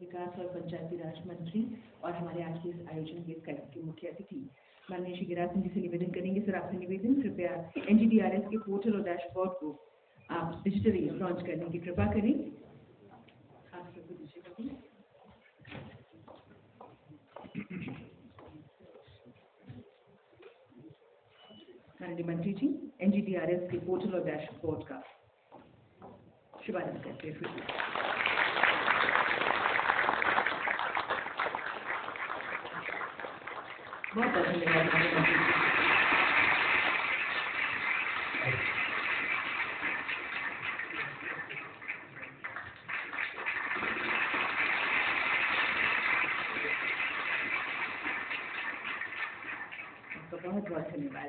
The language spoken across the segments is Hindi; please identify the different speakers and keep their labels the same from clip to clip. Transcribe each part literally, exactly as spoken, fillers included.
Speaker 1: विकास और पंचायती राज मंत्री और हमारे आज के इस आयोजन के इस कार्यक्रम के मुख्य अतिथि माननीय श्री गिरिराज सिंह जी से निवेदन करेंगे। सर, आपसे निवेदन, कृपया N G D R S के पोर्टल और डैशबोर्ड को आप डिजिटली लॉन्च करने की कृपा करें। खास करके दीजिएगा माननीय मंत्री ji, N G D R S के पोर्टल और डैशबोर्ड का शुभारंभ करते हैं। बहुत बहुत धन्यवाद मंत्री जी। आपका बहुत बहुत धन्यवाद।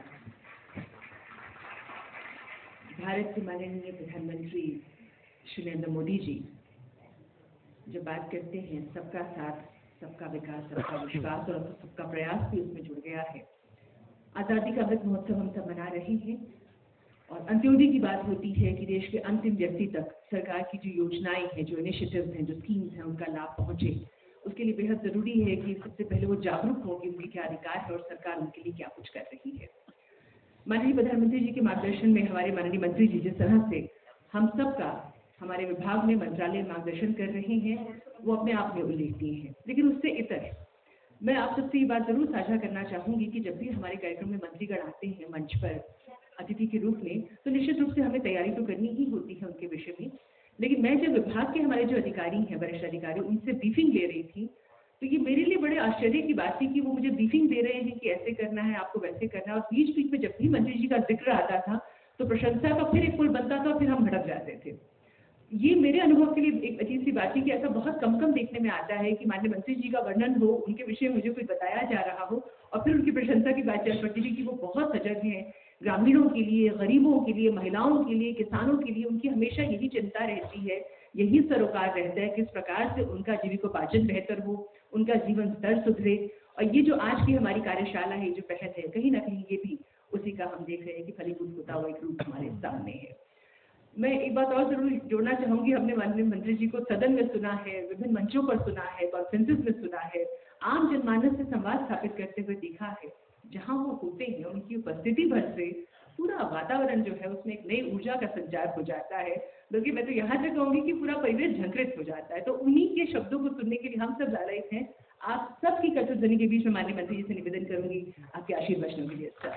Speaker 1: भारत के माननीय प्रधानमंत्री श्री नरेंद्र मोदी जी जब बात करते हैं सबका साथ, सबका विकास, सबका विश्वास और सबका प्रयास भी उसमें जुड़ गया है। आज़ादी का अमृत महोत्सव हम सब मना रहे हैं और अंत्योदय की बात होती है कि देश के अंतिम व्यक्ति तक सरकार की जो योजनाएं हैं, जो इनिशिएटिव्स हैं, जो स्कीम्स हैं, उनका लाभ पहुंचे। उसके लिए बेहद जरूरी है कि सबसे पहले वो जागरूक हों कि उनके क्या अधिकार है और सरकार उनके लिए क्या कुछ कर रही है। माननीय प्रधानमंत्री जी के मार्गदर्शन में हमारे माननीय मंत्री जी जिस तरह से हम सबका हमारे विभाग में मंत्रालय मार्गदर्शन कर रहे हैं, वो अपने आप में उल्लेखनीय है। लेकिन उससे इतर मैं आप सबसे ये बात जरूर साझा करना चाहूंगी कि जब भी हमारे कार्यक्रम में मंत्रीगण आते हैं मंच पर अतिथि के रूप में, तो निश्चित रूप से हमें तैयारी तो करनी ही होती है उनके विषय में। लेकिन मैं जब विभाग के हमारे जो अधिकारी हैं, वरिष्ठ अधिकारी, उनसे ब्रीफिंग ले रही थी, तो ये मेरे लिए बड़े आश्चर्य की बात थी कि वो मुझे ब्रीफिंग दे रहे हैं कि ऐसे करना है, आपको वैसे करना है। और बीच बीच में जब भी मंत्री जी का जिक्र आता था तो प्रशंसा का फिर एक पुल बनता था, फिर हम भड़क जाते थे। ये मेरे अनुभव के लिए एक अजीब सी बात थी कि ऐसा बहुत कम कम देखने में आता है कि माननीय मंत्री जी का वर्णन हो, उनके विषय में मुझे कोई बताया जा रहा हो और फिर उनकी प्रशंसा की बात चल पड़ती थी कि वो बहुत सजग हैं ग्रामीणों के लिए, गरीबों के लिए, महिलाओं के लिए, किसानों के लिए। उनकी हमेशा यही चिंता रहती है, यही सरोकार रहता है किस प्रकार से उनका जीविकोपार्जन बेहतर हो, उनका जीवन स्तर सुधरे। और ये जो आज की हमारी कार्यशाला है, जो पहल है, कहीं ना कहीं ये भी उसी का हम देख रहे हैं कि फलीभूत होता हुआ एक रूप हमारे सामने है। मैं एक बात और जरूर जोड़ना चाहूंगी, हमने माननीय मंत्री जी को सदन में सुना है, विभिन्न मंचों पर सुना है, कॉन्फ्रेंसेस में सुना है, आम जनमानस से संवाद स्थापित करते हुए देखा है। जहां वो होते हैं उनकी उपस्थिति भर से पूरा वातावरण जो है उसमें एक नई ऊर्जा का संचार हो जाता है। बल्कि मैं तो यहाँ तक कहूंगी कि पूरा परिवेश झंकृत हो जाता है। तो उन्हीं के शब्दों को सुनने के लिए हम सब लालयित हैं। आप सबकी कठोर ध्वनि के बीच में माननीय मंत्री जी से निवेदन करूंगी आपके आशीर्वचनों के लिए। सर,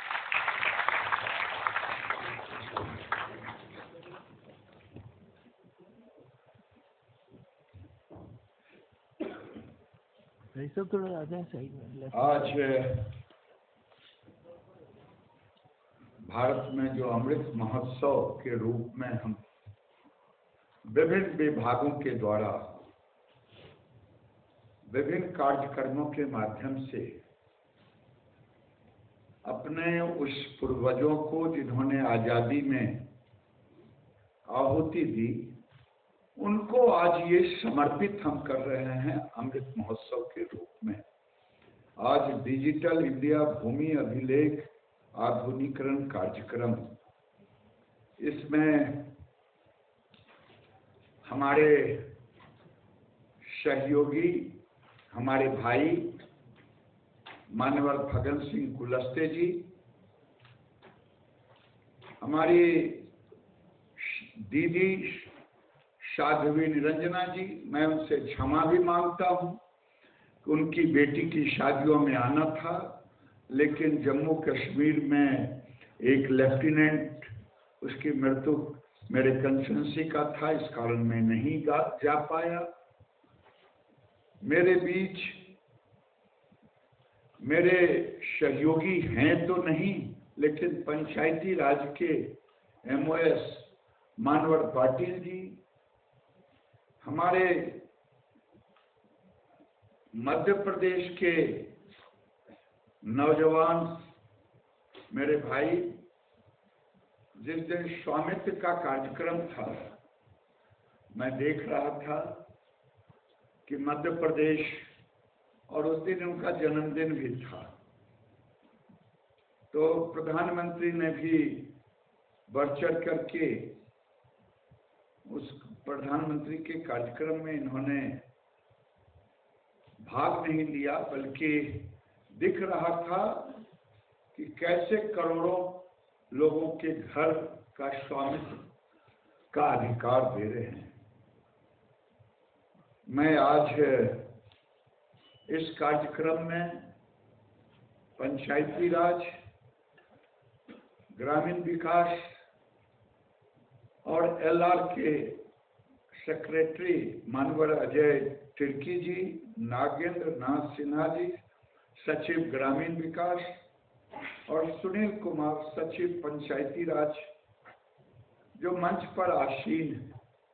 Speaker 2: आज भारत में जो अमृत महोत्सव के रूप में हम विभिन्न विभागों के द्वारा विभिन्न कार्यक्रमों के माध्यम से अपने उस पूर्वजों को जिन्होंने आजादी में आहुति दी, उनको आज ये समर्पित हम कर रहे हैं अमृत महोत्सव के रूप में। आज डिजिटल इंडिया भूमि अभिलेख आधुनिकीकरण कार्यक्रम, इसमें हमारे सहयोगी, हमारे भाई मानवर भगत सिंह कुलस्ते जी, हमारी दीदी साध्वी निरंजना जी, मैं उनसे क्षमा भी मांगता हूं कि उनकी बेटी की शादियों में आना था, लेकिन जम्मू कश्मीर में एक लेफ्टिनेंट, उसकी मृत्यु मेरे कंसल्टेंसी का था, इस कारण मैं नहीं जा पाया। मेरे बीच मेरे सहयोगी हैं तो नहीं, लेकिन पंचायती राज के एम ओ एस मानवर पाटिल जी, हमारे मध्य प्रदेश के नौजवान मेरे भाई, जिस दिन स्वामित्व का कार्यक्रम था, मैं देख रहा था कि मध्य प्रदेश, और उस दिन उनका जन्मदिन भी था, तो प्रधानमंत्री ने भी बढ़ चढ़ करके उस प्रधानमंत्री के कार्यक्रम में इन्होंने भाग नहीं लिया, बल्कि दिख रहा था कि कैसे करोड़ों लोगों के घर का स्वामित्व का अधिकार दे रहे हैं। मैं आज इस कार्यक्रम में पंचायती राज, ग्रामीण विकास और एलआर के सेक्रेटरी मानवर अजय तिर्की जी, नागेंद्र नाथ सिन्हा जी सचिव ग्रामीण विकास और सुनील कुमार सचिव पंचायती राज जो मंच पर आसीन है,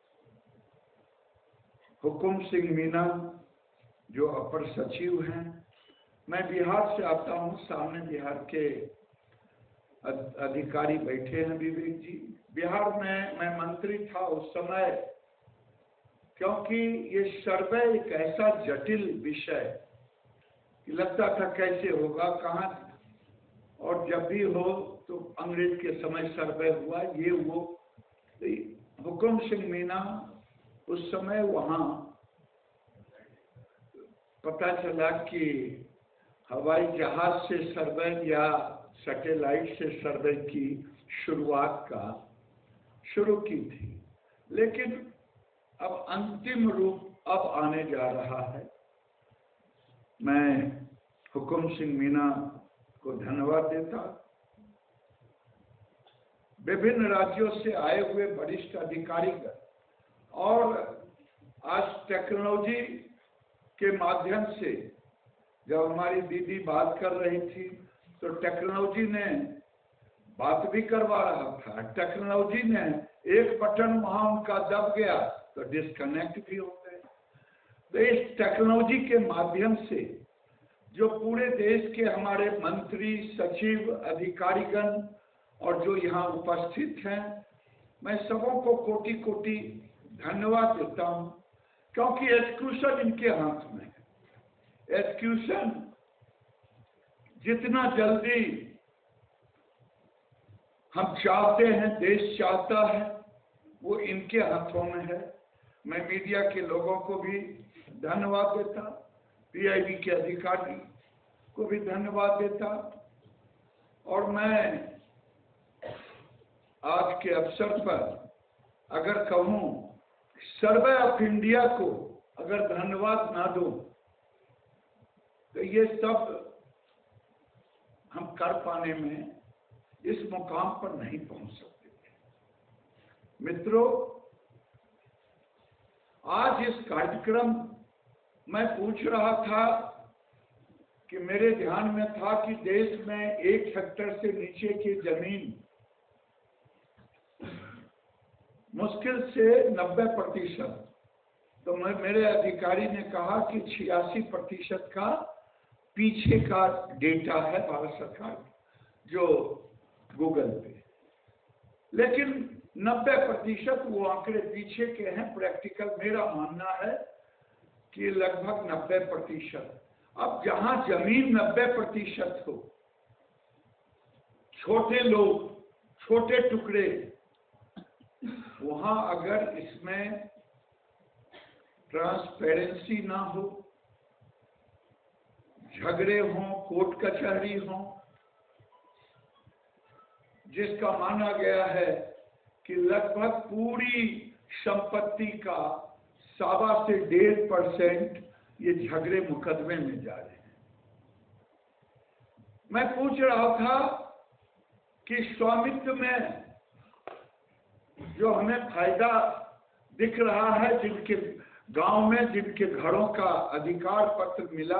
Speaker 2: हुकुम सिंह मीना जो अपर सचिव हैं। मैं बिहार से आता हूं, सामने बिहार के अधिकारी बैठे हैं विवेक जी। बिहार में मैं मंत्री था उस समय, क्योंकि ये सर्वे एक ऐसा जटिल विषय कि लगता था कैसे होगा, कहाँ, और जब भी हो तो अंग्रेज के समय सर्वे हुआ ये वो। तो हुकुम सिंह मीना उस समय वहाँ पता चला कि हवाई जहाज से सर्वे या सैटेलाइट से सर्वे की शुरुआत का शुरू की थी, लेकिन अब अंतिम रूप अब आने जा रहा है। मैं हुकुम सिंह मीना को धन्यवाद देता। विभिन्न राज्यों से आए हुए वरिष्ठ अधिकारी और आज टेक्नोलॉजी के माध्यम से, जब हमारी दीदी बात कर रही थी तो टेक्नोलॉजी ने बात भी करवा रहा था। टेक्नोलॉजी ने एक बटन वहां उनका दब गया तो डिस्कनेक्ट भी हो गए। तो इस टेक्नोलॉजी के माध्यम से जो पूरे देश के हमारे मंत्री, सचिव, अधिकारीगण और जो यहाँ उपस्थित हैं, मैं सबों को कोटि कोटि धन्यवाद देता हूँ, क्योंकि एग्जीक्यूशन इनके हाथ में है। एग्जीक्यूशन जितना जल्दी हम चाहते हैं, देश चाहता है, वो इनके हाथों में है। मैं मीडिया के लोगों को भी धन्यवाद देता, पीआईबी के अधिकारी को भी धन्यवाद देता, और मैं आज के अवसर पर अगर कहूं सर्वे ऑफ इंडिया को अगर धन्यवाद ना दूं तो ये सब हम कर पाने में इस मुकाम पर नहीं पहुंच सकते। मित्रों, आज इस कार्यक्रम मैं पूछ रहा था कि मेरे ध्यान में था कि देश में एक हेक्टेयर से नीचे की जमीन मुश्किल से नब्बे प्रतिशत, तो मैं मेरे अधिकारी ने कहा कि छियासी प्रतिशत का पीछे का डेटा है भारत सरकार जो गूगल पे, लेकिन नब्बे प्रतिशत वो आंकड़े पीछे के हैं। प्रैक्टिकल मेरा मानना है कि लगभग नब्बे प्रतिशत। अब जहां जमीन नब्बे प्रतिशत हो, छोटे लोग, छोटे टुकड़े, वहां अगर इसमें ट्रांसपेरेंसी ना हो, झगड़े हों, कोर्ट कचहरी हों, जिसका माना गया है कि लगभग पूरी संपत्ति का सवा से डेढ़ परसेंट ये झगड़े मुकदमे में जा रहे हैं। मैं पूछ रहा था कि स्वामित्व में जो हमें फायदा दिख रहा है, जिनके गांव में जिनके घरों का अधिकार पत्र मिला,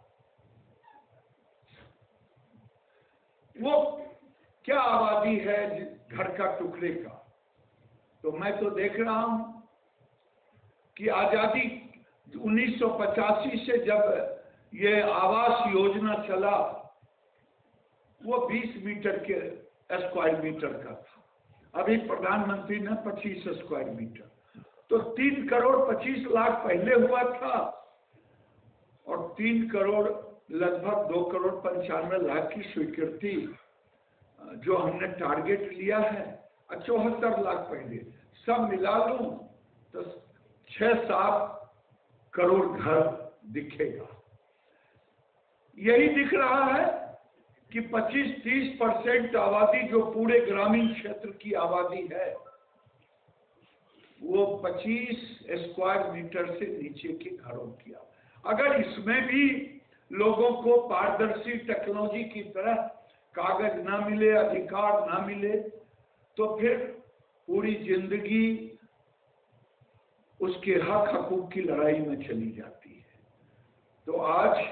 Speaker 2: वो क्या आबादी है घर का टुकड़े का। तो मैं तो देख रहा हूं कि आजादी उन्नीस सौ पचासी से जब ये आवास योजना चला, वो बीस मीटर के स्क्वायर मीटर का था। अभी प्रधानमंत्री ने पच्चीस स्क्वायर मीटर, तो तीन करोड़ पच्चीस लाख पहले हुआ था, और तीन करोड़ लगभग दो करोड़ पंचानवे लाख की स्वीकृति जो हमने टारगेट लिया है, चौहत्तर लाख पहले सब मिला लूं तो छह सात करोड़ घर दिखेगा। यही दिख रहा है कि पच्चीस तीस परसेंट आबादी जो पूरे ग्रामीण क्षेत्र की आबादी है वो पच्चीस स्क्वायर मीटर से नीचे के घरों की। अगर इसमें भी लोगों को पारदर्शी टेक्नोलॉजी की तरह कागज ना मिले, अधिकार ना मिले, तो फिर पूरी जिंदगी उसके हक हकूक की लड़ाई में चली जाती है। तो आज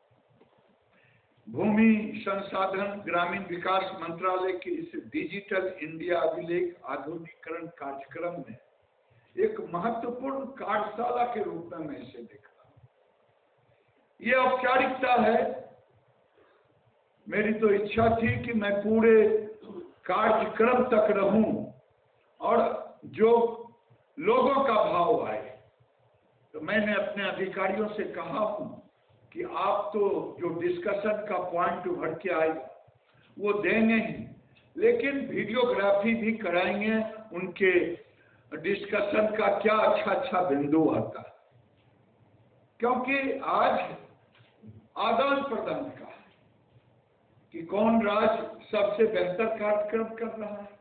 Speaker 2: भूमि संसाधन ग्रामीण विकास मंत्रालय के इस डिजिटल इंडिया अभिलेख आधुनिकीकरण कार्यक्रम में एक महत्वपूर्ण कार्यशाला के रूप में मैं इसे देख रहा हूं। ये औपचारिकता है। मेरी तो इच्छा थी कि मैं पूरे कार्यक्रम तक रहूं और जो लोगों का भाव आए। तो मैंने अपने अधिकारियों से कहा हूं कि आप तो जो डिस्कशन का पॉइंट उभर के आएगा वो देंगे ही, लेकिन वीडियोग्राफी भी कराएंगे उनके डिस्कशन का, क्या अच्छा अच्छा बिंदु आता है। क्योंकि आज आदान प्रदान का है कि कौन राज्य सबसे बेहतर कार्यक्रम कर रहा है,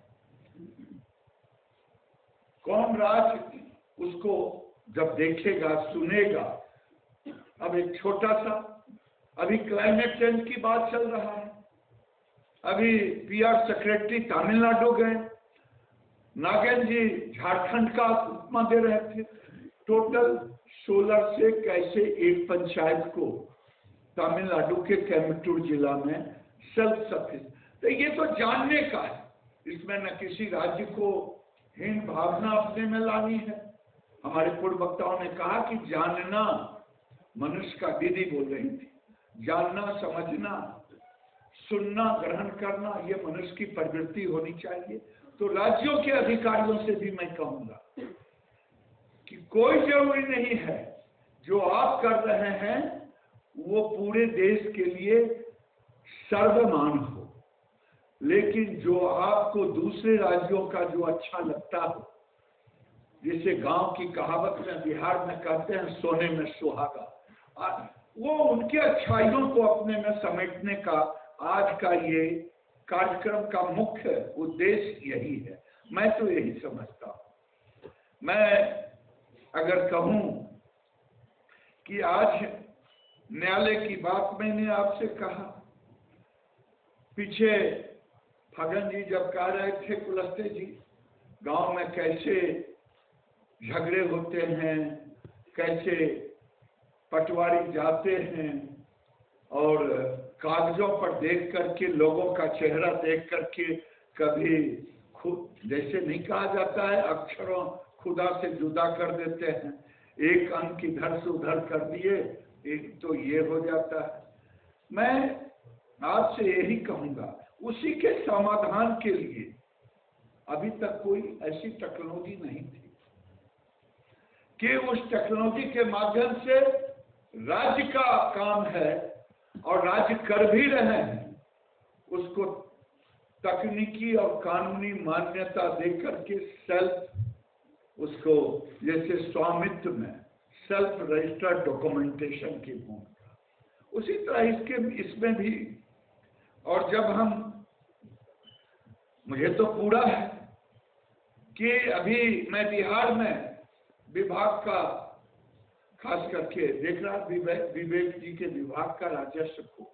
Speaker 2: कौन राज्य उसको जब देखेगा सुनेगा। अब एक छोटा सा, अभी क्लाइमेट चेंज की बात चल रहा है। अभी पीआर सेक्रेटरी तमिलनाडु गए, नागेंद्र जी झारखंड का उपमा दे रहे थे। टोटल सोलर से कैसे एक पंचायत को तमिलनाडु के कोयम्बटूर जिला में सेल्फ सफिशिएंट, तो ये तो जानने का है। इसमें न किसी राज्य को हीन भावना अपने में लानी है। हमारे पूर्व वक्ताओं ने कहा कि जानना मनुष्य का, दीदी बोल रही थी, जानना, समझना, सुनना, ग्रहण करना, ये मनुष्य की प्रवृत्ति होनी चाहिए। तो राज्यों के अधिकारियों से भी मैं कहूंगा कि कोई जरूरी नहीं है जो आप कर रहे हैं वो पूरे देश के लिए सर्वमान्य हो, लेकिन जो आपको दूसरे राज्यों का जो अच्छा लगता हो, जिसे गांव की कहावत में बिहार में कहते हैं सोने में सुहागा, वो उनके अच्छाइयों को अपने में समेटने का आज का ये कार्यक्रम का मुख्य उद्देश्य यही है। मैं तो यही समझता हूं। मैं अगर कहूं कि आज न्यायालय की बात मैंने आपसे कहा, पीछे फगन जी जब कह रहे थे, कुलस्ते जी, गांव में कैसे झगड़े होते हैं, कैसे पटवारी जाते हैं और कागजों पर देख करके, लोगों का चेहरा देख करके, कभी खुद जैसे नहीं कहा जाता है, अक्षरों खुदा से जुदा कर देते हैं, एक अंक इधर से उधर कर दिए, एक तो ये हो जाता है। मैं आपसे यही कहूंगा, उसी के समाधान के लिए अभी तक कोई ऐसी टेक्नोलॉजी नहीं थी कि उस टेक्नोलॉजी के माध्यम से राज्य का काम है और राज्य कर भी रहे हैं, उसको तकनीकी और कानूनी मान्यता देकर के सेल्फ, उसको जैसे स्वामित्व में सेल्फ रजिस्टर्ड डॉक्यूमेंटेशन की भूमिका, उसी तरह इसके इसमें भी। और जब हम, मुझे तो पूरा है कि अभी मैं बिहार में विभाग का, खास करके देख रहा विवेक, विवेक जी के विभाग का राजस्व को,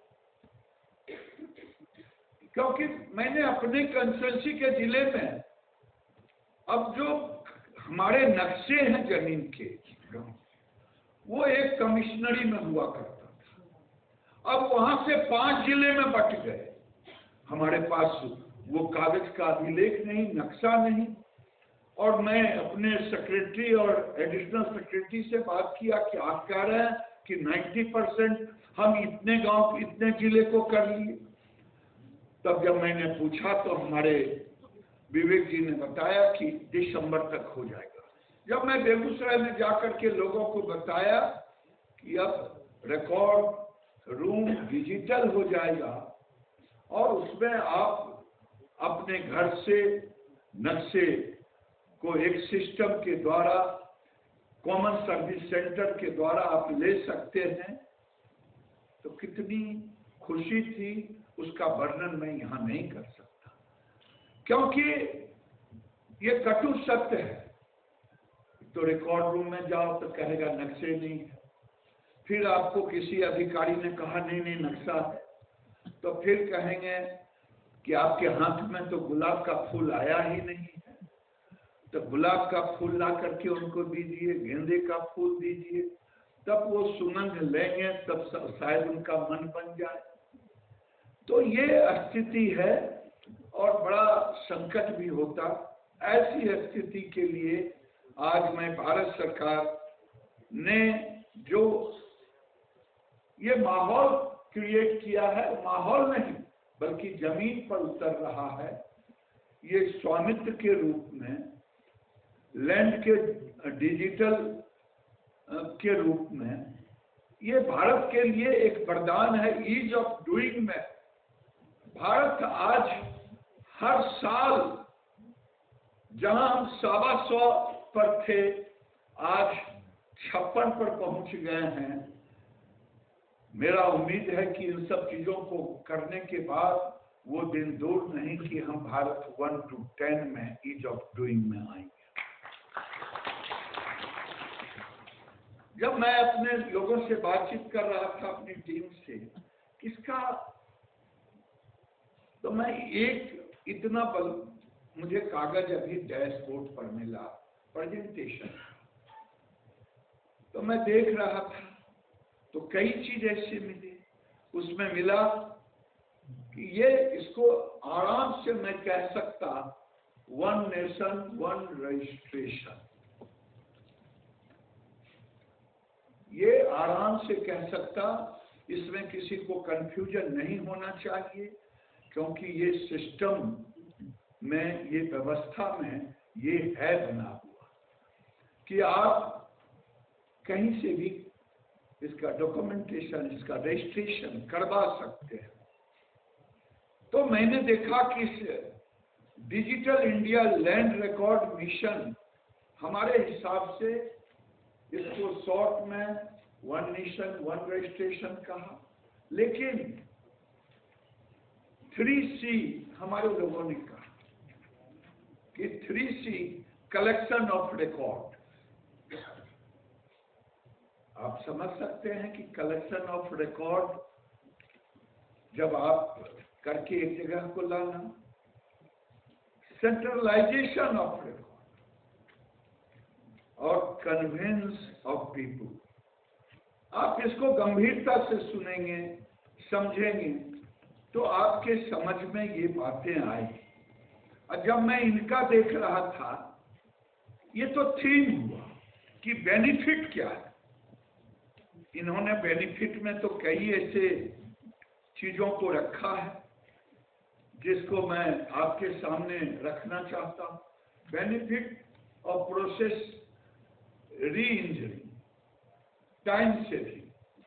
Speaker 2: क्योंकि मैंने अपने कंसल्टेंसी के जिले में, अब जो हमारे नक्शे हैं जमीन के, वो एक कमिश्नरी में हुआ करता था, अब वहां से पांच जिले में बट गए। हमारे पास वो कागज का अभिलेख नहीं, नक्शा नहीं। और मैं अपने सेक्रेटरी और एडिशनल सेक्रेटरी से बात किया कि आप कह रहे हैं कि नब्बे परसेंट हम इतने गांव, इतने जिले को कर लिए। तब जब मैंने पूछा तो हमारे विवेक जी ने बताया कि दिसंबर तक हो जाएगा। जब मैं बेगूसराय में जाकर के लोगों को बताया कि अब रिकॉर्ड रूम डिजिटल हो जाएगा और उसमें आप अपने घर से नक्शे को एक सिस्टम के द्वारा, कॉमन सर्विस सेंटर के द्वारा आप ले सकते हैं, तो कितनी खुशी थी, उसका वर्णन मैं यहाँ नहीं कर सकता, क्योंकि ये कटु सत्य है। तो रिकॉर्ड रूम में जाओ तो कहेगा नक्शे नहीं है, फिर आपको किसी अधिकारी ने कहा नहीं नहीं नक्शा है, तो फिर कहेंगे कि आपके हाथ में तो गुलाब का फूल आया ही नहीं है, तो गुलाब का फूल ला करके उनको दीजिए, गेंदे का फूल दीजिए, तब वो सुगंध लेंगे, तब शायद उनका मन बन जाए। तो ये स्थिति है और बड़ा संकट भी होता। ऐसी स्थिति के लिए आज मैं भारत सरकार ने जो ये माहौल क्रिएट किया है, माहौल नहीं बल्कि जमीन पर उतर रहा है, ये स्वामित्व के रूप में, लैंड के डिजिटल के रूप में, ये भारत के लिए एक वरदान है। ईज ऑफ डूइंग में भारत आज हर साल जहां हम सवा सौ पर थे, आज छप्पन पर पहुंच गए हैं। मेरा उम्मीद है कि इन सब चीजों को करने के बाद वो दिन दूर नहीं कि हम भारत वन टू टेन में ईज ऑफ डूइंग में आएंगे। जब मैं अपने लोगों से बातचीत कर रहा था, अपनी टीम से, किसका, तो मैं एक इतना बल मुझे कागज अभी डैशबोर्ड पर मिला, प्रेजेंटेशन, तो मैं देख रहा था तो कई चीज ऐसे मिली। उसमें मिला कि ये इसको आराम से मैं कह सकता वन नेशन वन रजिस्ट्रेशन, ये आराम से कह सकता, इसमें किसी को कंफ्यूजन नहीं होना चाहिए, क्योंकि ये सिस्टम में, ये व्यवस्था में ये है बना हुआ कि आप कहीं से भी इसका डॉक्यूमेंटेशन, इसका रजिस्ट्रेशन करवा सकते हैं। तो मैंने देखा कि इस digital India land record mission, हमारे हिसाब से इसको शॉर्ट में वन नेशन वन रजिस्ट्रेशन कहा, लेकिन थ्री सी हमारे लोगों ने कहा कि three C collection of record. आप समझ सकते हैं कि कलेक्शन ऑफ रिकॉर्ड जब आप करके एक जगह को लाना, सेंट्रलाइजेशन ऑफ रिकॉर्ड और कन्वेंस ऑफ पीपुल। आप इसको गंभीरता से सुनेंगे, समझेंगे, तो आपके समझ में ये बातें आई। और जब मैं इनका देख रहा था, ये तो थीम हुआ कि बेनिफिट क्या है। इन्होंने बेनिफिट में तो कई ऐसे चीजों को रखा है जिसको मैं आपके सामने रखना चाहता हूं। Benefit of process reengineering, time saving,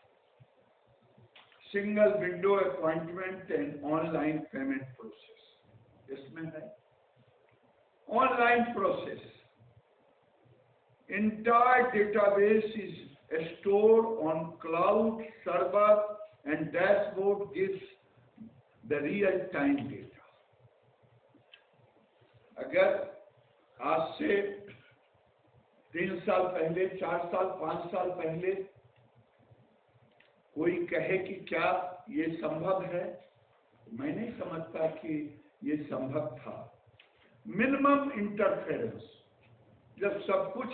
Speaker 2: single window appointment and online payment process, इसमें है online process. Entire database is stored on cloud server and dashboard gives the real time data. अगर आज से तीन साल पहले, चार साल, पांच साल पहले कोई कहे कि क्या ये संभव है, मैं नहीं समझता कि ये संभव था। मिनिमम इंटरफेरेंस, जब सब कुछ,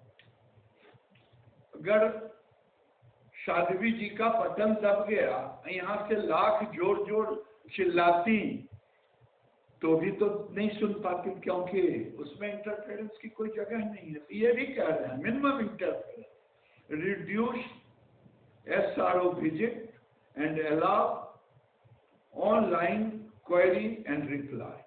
Speaker 2: अगर साध्वी जी का बटन दब गया, यहां से लाख जोर जोर चिल्लाती तो भी तो नहीं सुन पाती, क्योंकि उसमें इंटरफेरेंस की कोई जगह नहीं है। ये भी कह रहे हैं minimum interference, reduce S R O visit and allow online query and reply.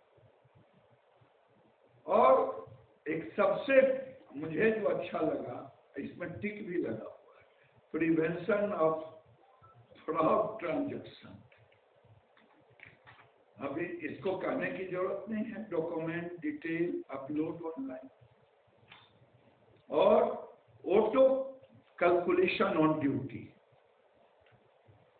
Speaker 2: और एक सबसे मुझे जो अच्छा लगा, इसमें टिक भी लगा हुआ है, प्रिवेंशन ऑफ फ्रॉड ट्रांजैक्शन। अभी इसको कहने की जरूरत नहीं है, डॉक्यूमेंट डिटेल अपलोड ऑनलाइन और ऑटो कैलकुलेशन ऑन ड्यूटी।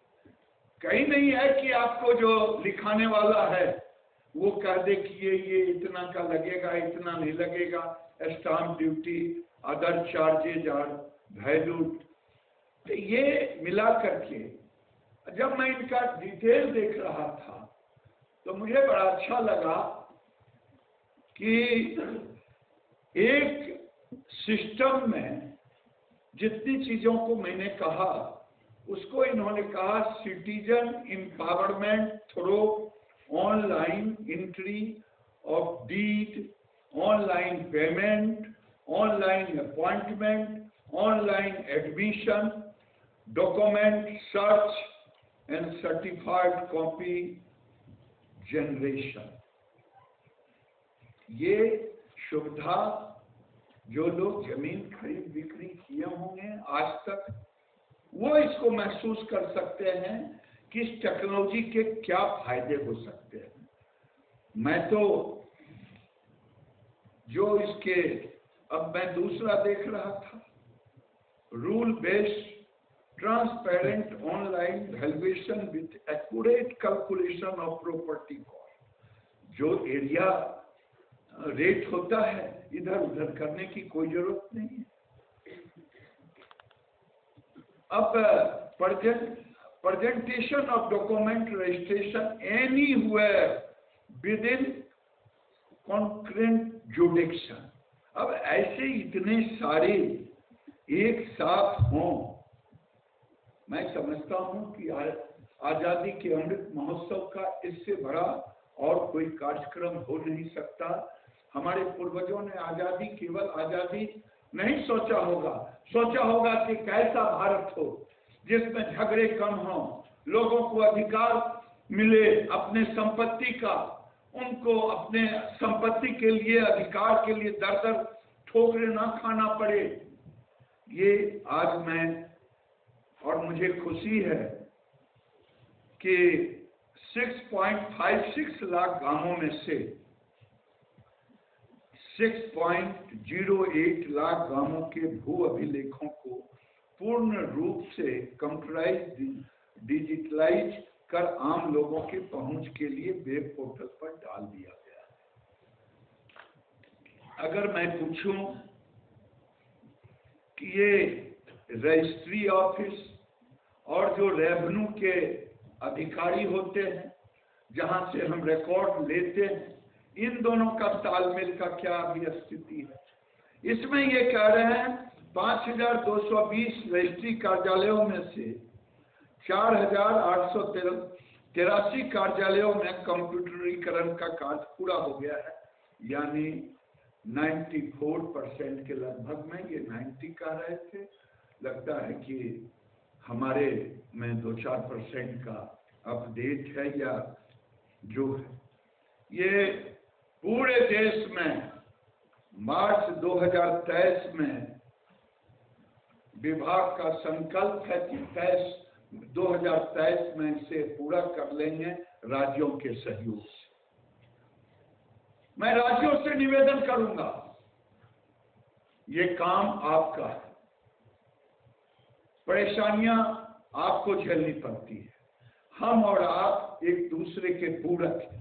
Speaker 2: कहीं नहीं है कि आपको जो लिखाने वाला है वो कह दे कि ये ये इतना का लगेगा, इतना नहीं लगेगा, स्टाम्प ड्यूटी, अदर चार्जेज और वैल्यू। तो ये मिला करके जब मैं इनका डिटेल देख रहा था तो मुझे बड़ा अच्छा लगा कि एक सिस्टम में जितनी चीजों को मैंने कहा उसको इन्होंने कहा citizen empowerment through online entry of deed, online payment, online appointment, online admission, document search and certified copy generation. ये सुविधा जो लोग जमीन खरीद बिक्री किए होंगे आज तक, वो इसको महसूस कर सकते हैं कि इस टेक्नोलॉजी के क्या फायदे हो सकते हैं। मैं तो जो इसके अब मैं दूसरा देख रहा था, rule based transparent online valuation with accurate calculation of property cost. जो एरिया रेट होता है इधर उधर करने की कोई जरूरत नहीं है। अब presentation of document registration anywhere within concurrent jurisdiction। अब ऐसे इतने सारे एक साथ हों, मैं समझता हूं कि आजादी के अमृत महोत्सव का इससे बड़ा और कोई कार्यक्रम हो नहीं सकता। हमारे पूर्वजों ने आजादी केवल आजादी नहीं सोचा होगा, सोचा होगा कि कैसा भारत हो जिसमें झगड़े कम हो, लोगों को अधिकार मिले अपने संपत्ति का, उनको अपने संपत्ति के लिए, अधिकार के लिए दर दर ठोकरे ना खाना पड़े। ये आज मैं, और मुझे खुशी है कि छह पॉइंट पाँच छह लाख गांवों में से छह पॉइंट शून्य आठ लाख गांवों के भू अभिलेखों को पूर्ण रूप से कंप्यूटराइज डिजिटलाइज कर आम लोगों के पहुंच के लिए वेब पोर्टल पर डाल दिया गया है। अगर मैं पूछूं कि ये रजिस्ट्री ऑफिस और जो रेवेन्यू के अधिकारी होते हैं जहां से हम रिकॉर्ड लेते हैं, इन दोनों का तालमेल का क्या अभी स्थिति है? इसमें ये कह रहे हैं पांच हजार दो सौ बीस रजिस्ट्री कार्यालयों में से चार हजार आठ सौ तिरासी कार्यालयों में कंप्यूटरीकरण का कार्य पूरा हो गया है, यानी चौरानवे परसेंट के लगभग में। ये नब्बे कह रहे थे, लगता है कि हमारे में दो चार परसेंट का अपडेट है या जो है। ये पूरे देश में मार्च दो हजार तेईस में विभाग का संकल्प है कि तेईस दो हजार तेईस में इसे पूरा कर लेंगे राज्यों के सहयोग से। मैं राज्यों से निवेदन करूंगा, ये काम आपका है, परेशानियां आपको झेलनी पड़ती है, हम और आप एक दूसरे के पूरक हैं।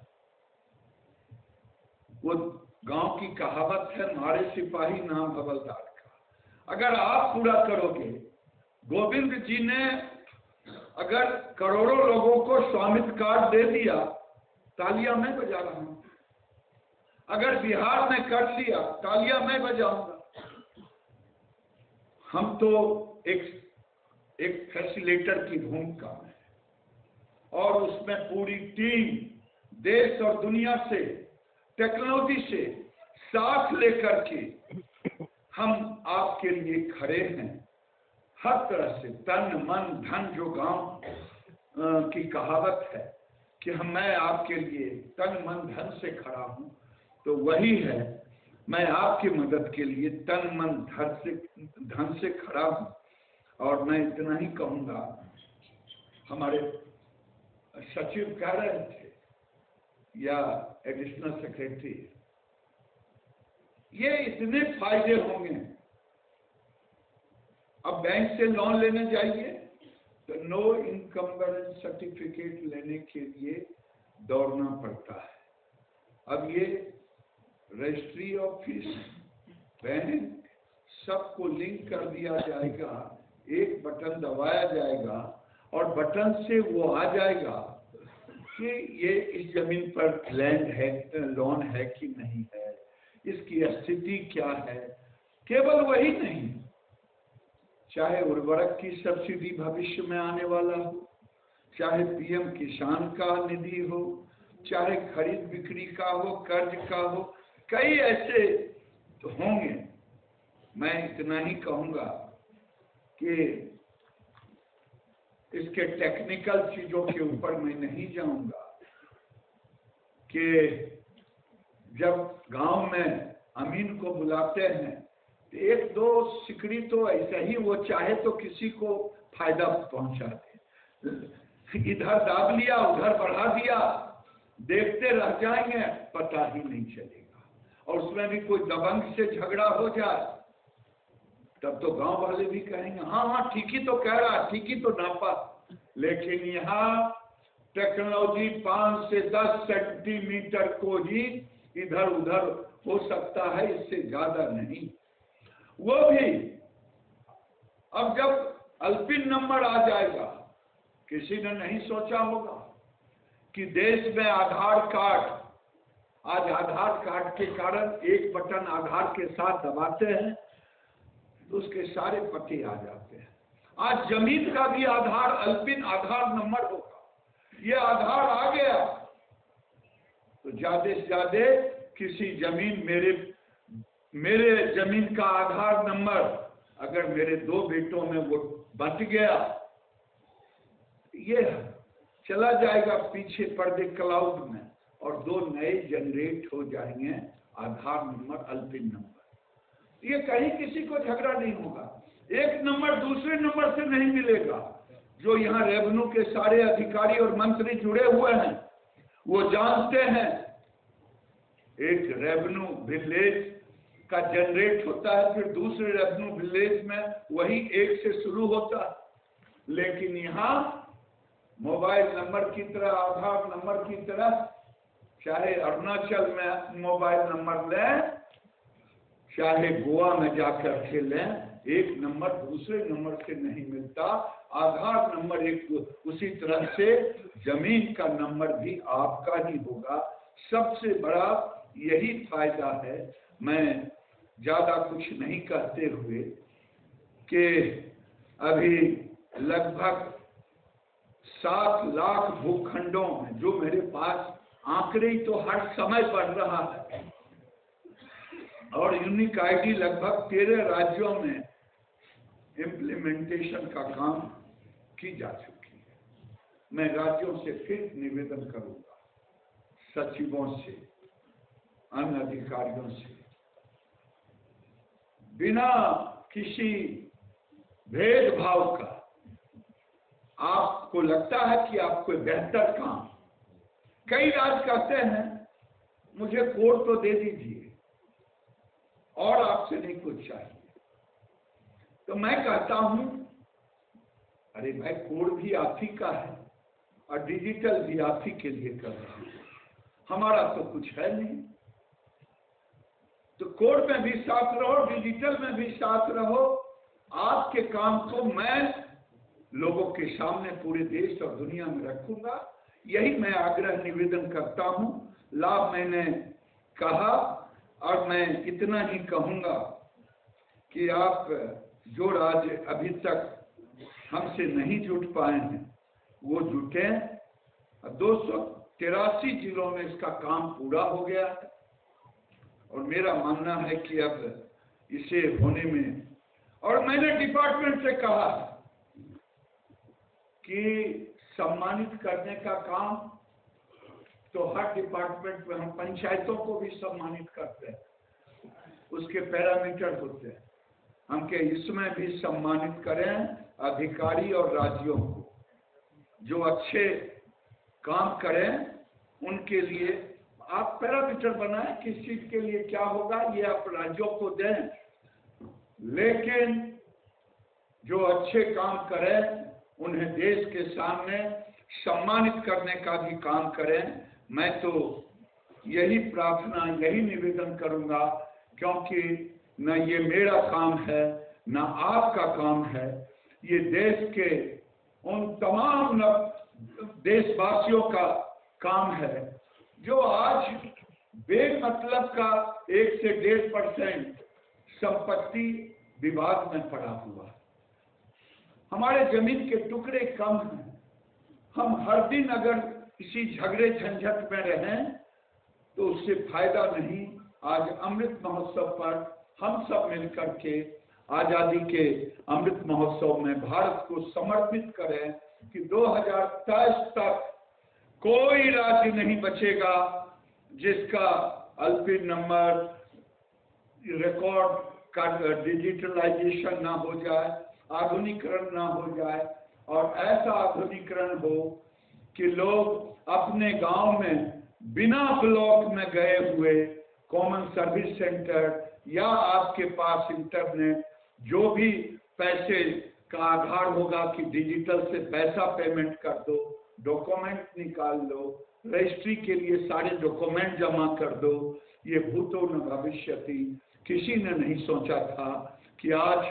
Speaker 2: वो गांव की कहावत है, मारे सिपाही नाम हवलदार का। अगर आप पूरा करोगे, गोविंद जी ने अगर करोड़ों लोगों को स्वामित्व कार्ड दे दिया, तालियां मैं बजा रहा हूं। अगर बिहार ने कर लिया, तालियां मैं बजाऊंगा। हम तो एक एक फैसिलिटेटर की भूमिका में, और उसमें पूरी टीम देश और दुनिया से, टेक्नोलॉजी से साथ लेकर के हम आपके लिए खड़े हैं। हर तरह से तन मन धन, जो गांव की कहावत है कि हम मैं आपके लिए तन मन धन से खड़ा हूं, तो वही है, मैं आपकी मदद के लिए तन मन धन से धन से खड़ा हूं। और मैं इतना ही कहूंगा, हमारे सचिव कह रहे थे या एडिशनल सेक्रेटरी, ये इतने फायदे होंगे। अब बैंक से लोन लेने जाइए, तो नो इनकम्बरेंस सर्टिफिकेट लेने के लिए दौड़ना पड़ता है। अब ये रजिस्ट्री ऑफिस, बैंक, सबको लिंक कर दिया जाएगा, एक बटन दबाया जाएगा और बटन से वो आ जाएगा कि ये इस जमीन पर लैंड है, लोन है कि नहीं है, इसकी स्थिति क्या है। केवल वही नहीं, चाहे उर्वरक की सब्सिडी भविष्य में आने वाला हो, चाहे पीएम किसान का निधि हो, चाहे खरीद बिक्री का हो, कर्ज का हो, कई ऐसे तो होंगे। मैं इतना ही कहूंगा कि इसके टेक्निकल चीजों के ऊपर मैं नहीं जाऊंगा कि जब गांव में अमीन को बुलाते हैं तो एक दो सिकड़ी तो ऐसा ही वो चाहे तो किसी को फायदा पहुंचा दे, इधर दाब लिया उधर बढ़ा दिया, देखते रह जाएंगे, पता ही नहीं चलेगा। और उसमें भी कोई दबंग से झगड़ा हो जाए तब तो गांव वाले भी कहेंगे हाँ हाँ ठीक ही तो कह रहा, ठीक ही तो नापा। लेकिन यहाँ टेक्नोलॉजी पांच से दस सेंटीमीटर को ही इधर उधर हो सकता है, इससे ज्यादा नहीं। वो भी अब जब अल्पिन नंबर आ जाएगा, किसी ने नहीं सोचा होगा कि देश में आधार कार्ड, आज आधार कार्ड के कारण एक बटन आधार के साथ दबाते हैं तो उसके सारे पते आ जाते हैं। आज जमीन का भी आधार अल्पिन आधार नंबर होगा। ये आधार आ गया तो ज्यादा से ज्यादा किसी जमीन, मेरे मेरे जमीन का आधार नंबर अगर मेरे दो बेटों में वो बच गया, ये चला जाएगा पीछे पर्दे क्लाउड में और दो नए जनरेट हो जाएंगे आधार नंबर, अल्पिन नंबर। ये कहीं किसी को झगड़ा नहीं होगा। एक नंबर दूसरे नंबर से नहीं मिलेगा। जो यहाँ रेवेन्यू के सारे अधिकारी और मंत्री जुड़े हुए हैं वो जानते हैं, एक रेवेन्यू विलेज का जनरेट होता है, फिर दूसरे रेवेन्यू विलेज में वही एक से शुरू होता है। लेकिन यहाँ मोबाइल नंबर की तरह, आधार नंबर की तरह, चाहे अरुणाचल में मोबाइल नंबर लें, चाहे गोवा में जाकर के लें, एक नंबर दूसरे नंबर से नहीं मिलता। आधार नंबर एक उसी तरह से जमीन का नंबर भी आपका ही होगा। सबसे बड़ा यही फायदा है। मैं ज्यादा कुछ नहीं कहते हुए कि अभी लगभग सात लाख भूखंडों में, जो मेरे पास आंकड़े तो हर समय बढ़ रहा है, और यूनिक आईडी लगभग तेरह राज्यों में इम्प्लीमेंटेशन का काम की जा चुकी है। मैं राज्यों से फिर निवेदन करूंगा, सचिवों से, अन्य अधिकारियों से, बिना किसी भेदभाव का, आपको लगता है कि आपको बेहतर काम, कई राज्य कहते हैं मुझे कोड तो दे दीजिए और आपसे नहीं कुछ चाहिए, तो मैं कहता हूं अरे भाई कोड भी आप ही का है और डिजिटल भी आप ही के लिए कर रहा हूं, हमारा तो कुछ है नहीं। तो कोड में भी साथ रहो, डिजिटल में भी साथ रहो। आपके काम को मैं लोगों के सामने पूरे देश और दुनिया में रखूंगा, यही मैं आग्रह निवेदन करता हूं। लाभ मैंने कहा और मैं इतना ही कहूंगा कि आप जो राज्य अभी तक हमसे नहीं जुट पाए हैं वो जुटे। दो सौ तिरासी जिलों में इसका काम पूरा हो गया है और मेरा मानना है कि अब इसे होने में, और मैंने डिपार्टमेंट से कहा कि सम्मानित करने का काम तो हर डिपार्टमेंट में, हम पंचायतों को भी सम्मानित करते हैं, उसके पैरामीटर होते हैं, हम के इसमें भी सम्मानित करें अधिकारी और राज्यों को, जो अच्छे काम करें उनके लिए आप पैरामीटर बनाएं, किस चीज के लिए क्या होगा ये आप राज्यों को दें। लेकिन जो अच्छे काम करें उन्हें देश के सामने सम्मानित करने का भी काम करें। मैं तो यही प्रार्थना, यही निवेदन करूंगा, क्योंकि न ये मेरा काम है न आपका काम है, ये देश के उन तमाम देशवासियों का काम है जो आज बेमतलब का एक से डेढ़ परसेंट संपत्ति विवाद में पड़ा हुआ। हमारे जमीन के टुकड़े कम हैं, हम हर दिन अगर इसी झगड़े झंझट में रहें तो उससे फायदा नहीं। आज अमृत महोत्सव पर हम सब मिलकर के आजादी के अमृत महोत्सव में भारत को समर्पित करें कि दो हज़ार तेईस तक कोई राज्य नहीं बचेगा जिसका अल्पिन नंबर रिकॉर्ड का डिजिटलाइजेशन ना हो जाए, आधुनिकरण ना हो जाए, और ऐसा आधुनिकरण हो कि लोग अपने गांव में बिना ब्लॉक में गए हुए कॉमन सर्विस सेंटर या आपके पास इंटरनेट, जो भी पैसे का आधार होगा कि डिजिटल से पैसा पेमेंट कर दो, डॉक्यूमेंट निकाल लो, रजिस्ट्री के लिए सारे डॉक्यूमेंट जमा कर दो। ये भूतो न भविष्यति, किसी ने नहीं सोचा था कि आज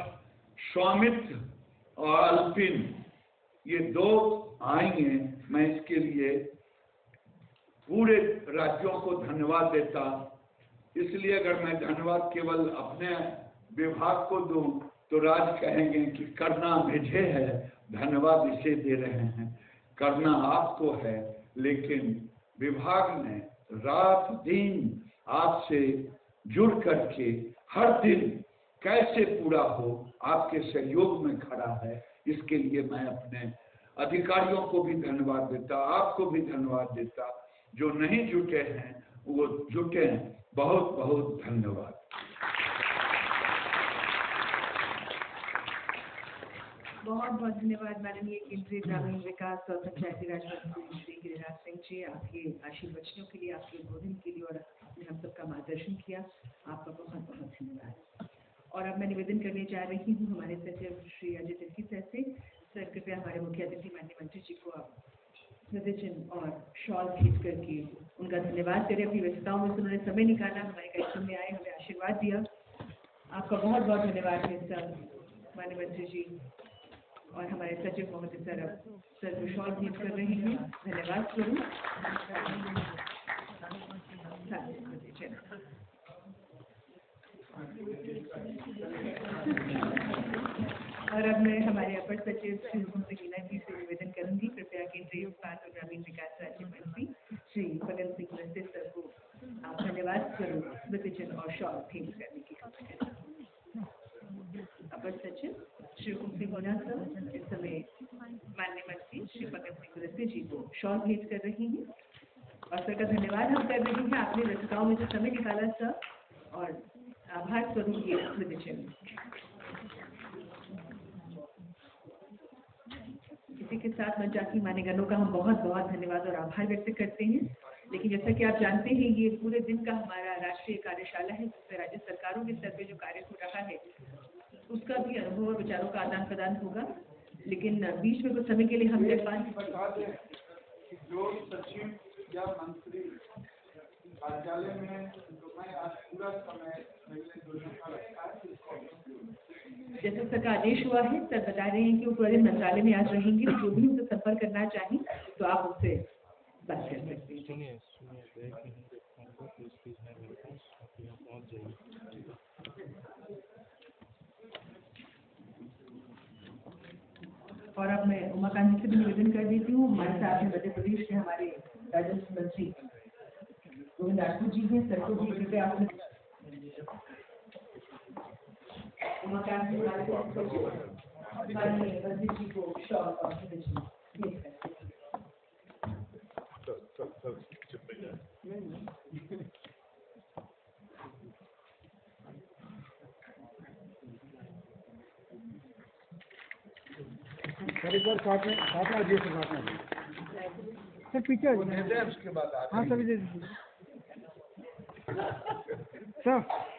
Speaker 2: स्वामित्व और अल्पिन ये दो आएंगे। मैं इसके लिए पूरे राज्यों को धन्यवाद देता। इसलिए अगर मैं धन्यवाद केवल अपने विभाग को दूं तो राज कहेंगे कि करना मुझे है, धन्यवाद इसे दे रहे हैं। करना आपको है, लेकिन विभाग ने रात दिन आपसे जुड़ करके हर दिन कैसे पूरा हो आपके सहयोग में खड़ा है। इसके लिए मैं अपने अधिकारियों को भी धन्यवाद देता, आपको भी धन्यवाद देता। जो नहीं जुटे हैं वो जुटे हैं। बहुत बहुत धन्यवाद।
Speaker 1: बहुत बहुत धन्यवाद माननीय केंद्रीय ग्रामीण विकास और पंचायती राज मंत्री श्री गिरिराज सिंह जी, आपके आशीर्वचनों के लिए, आपके उद्बोधन के लिए, और आपने हम सबका मार्गदर्शन किया। आपका बहुत बहुत धन्यवाद। और अब मैं निवेदन करने जा रही हूँ हमारे सचिव श्री अजय तिर्की सर से। सर कृपया हमारे मुख्य अतिथि माननीय मंत्री जी को आप विजन और शॉल भेज करके उनका धन्यवाद करें। अपनी व्यस्तताओं में उन्होंने समय निकाला, हमारे कार्यक्रम में आए, हमें आशीर्वाद दिया। आपका बहुत बहुत धन्यवाद है सर, माननीय मंत्री जी। और हमारे सचिव मोहम्मद सर अब सर को शॉल भेंट कर रहे हैं, धन्यवाद स्वरूप। और अब मैं हमारे अपर सचिव श्री मीना जी से निवेदन करूंगी, कृपया केंद्रीय इस्पात और ग्रामीण विकास राज्य मंत्री श्री फगन सिंह कुलस्ते सर को आप धन्यवाद स्वरूप विजन और शॉल भेंट करने की कामना। अपर सचिव श्री सिंह मीना सर इस समय माननीय मंत्री श्री फगन सिंह कुलस्ते जी को शॉल भेंट कर रही हैं, और सर का धन्यवाद हम कर रहे हैं। आपने व्यस्तताओं में जो समय निकाला सर, और आभार स्वरूप ये विजन। इसी के साथ मंचासी मान्यगणों का हम बहुत बहुत धन्यवाद और आभार व्यक्त करते हैं। लेकिन जैसा कि आप जानते हैं, ये पूरे दिन का हमारा राष्ट्रीय कार्यशाला है, जिसमें राज्य सरकारों के स्तर पे जो कार्य हो रहा है उसका भी अनुभव और विचारों का आदान प्रदान होगा। लेकिन बीच में कुछ समय के लिए हमने
Speaker 2: जो सचिव या मंत्री कार्यालय में तो मैं आज पूरा समय
Speaker 1: जैसे सर का आदेश हुआ है, सर बता रहे हैं कि वो पूरे दिन मंत्रालय में आज रहेंगे। जो भी उनसे संपर्क करना चाहें तो आप उससे बात कर सकते हैं। और अब मैं उमाकांत जी से भी निवेदन कर देती हूँ। हमारे साथ में मध्य प्रदेश के हमारे राजस्व मंत्री गोविंद राठौर जी हैं। सर को भी कृपया आपने उमाकांत जी जी को शॉल और
Speaker 3: एक बार साथ में साथ में आइए, साथ में सर पीछे
Speaker 2: उसके बाद
Speaker 3: हाँ सर सर